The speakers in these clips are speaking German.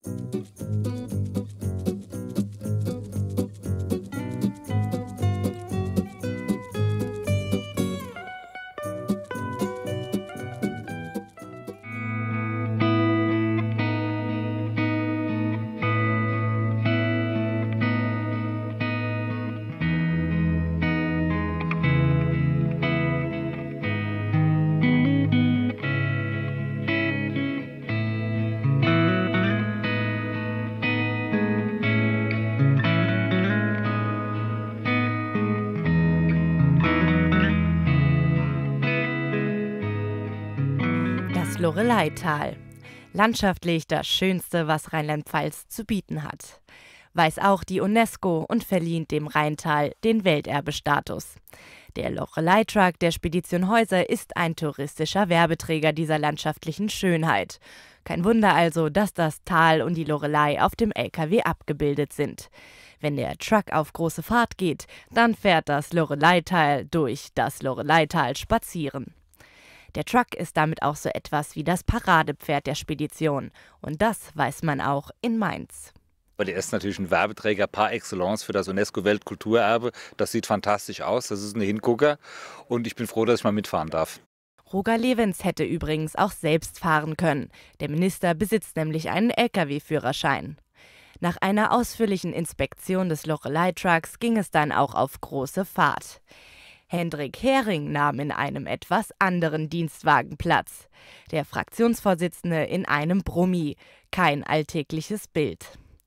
Das Loreleital. Landschaftlich das Schönste, was Rheinland-Pfalz zu bieten hat. Weiß auch die UNESCO und verlieh dem Rheintal den Welterbestatus. Der Lorelei-Truck der Spedition Häuser ist ein touristischer Werbeträger dieser landschaftlichen Schönheit. Kein Wunder also, dass das Tal und die Lorelei auf dem LKW abgebildet sind. Wenn der Truck auf große Fahrt geht, dann fährt das Loreleital durch das Loreleital spazieren. Der Truck ist damit auch so etwas wie das Paradepferd der Spedition. Und das weiß man auch in Mainz. Aber der ist natürlich ein Werbeträger par excellence für das UNESCO-Weltkulturerbe. Das sieht fantastisch aus, das ist ein Hingucker und ich bin froh, dass ich mal mitfahren darf. Roger Lewens hätte übrigens auch selbst fahren können. Der Minister besitzt nämlich einen Lkw-Führerschein. Nach einer ausführlichen Inspektion des Lorelei-Trucks ging es dann auch auf große Fahrt. Hendrik Hering nahm in einem etwas anderen Dienstwagen Platz. Der Fraktionsvorsitzende in einem Brummi. Kein alltägliches Bild.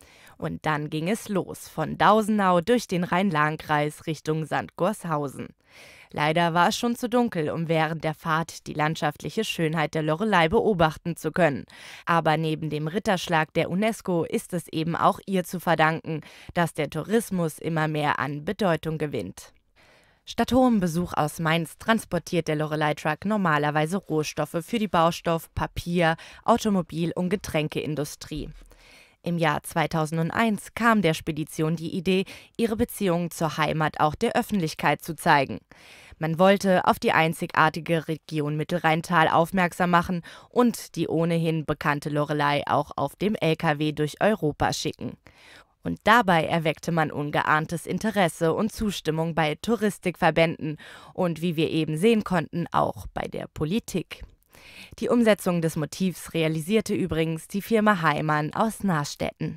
Und dann ging es los, von Dausenau durch den Rhein-Lahn-Kreis Richtung Sandgorshausen. Leider war es schon zu dunkel, um während der Fahrt die landschaftliche Schönheit der Lorelei beobachten zu können. Aber neben dem Ritterschlag der UNESCO ist es eben auch ihr zu verdanken, dass der Tourismus immer mehr an Bedeutung gewinnt. Statt hohem Besuch aus Mainz transportiert der Lorelei-Truck normalerweise Rohstoffe für die Baustoff-, Papier-, Automobil- und Getränkeindustrie. Im Jahr 2001 kam der Spedition die Idee, ihre Beziehungen zur Heimat auch der Öffentlichkeit zu zeigen. Man wollte auf die einzigartige Region Mittelrheintal aufmerksam machen und die ohnehin bekannte Lorelei auch auf dem LKW durch Europa schicken. Und dabei erweckte man ungeahntes Interesse und Zustimmung bei Touristikverbänden und, wie wir eben sehen konnten, auch bei der Politik. Die Umsetzung des Motivs realisierte übrigens die Firma Heimann aus Nahrstetten.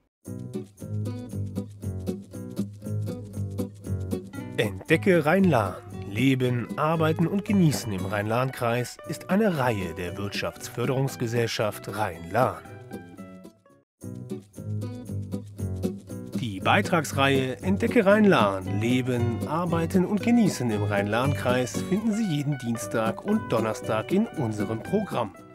Entdecke Rhein-Lahn. Leben, Arbeiten und Genießen im Rhein-Lahn-Kreis ist eine Reihe der Wirtschaftsförderungsgesellschaft Rhein-Lahn. Die Beitragsreihe Entdecke Rhein-Lahn, Leben, Arbeiten und Genießen im Rhein-Lahn-Kreis finden Sie jeden Dienstag und Donnerstag in unserem Programm.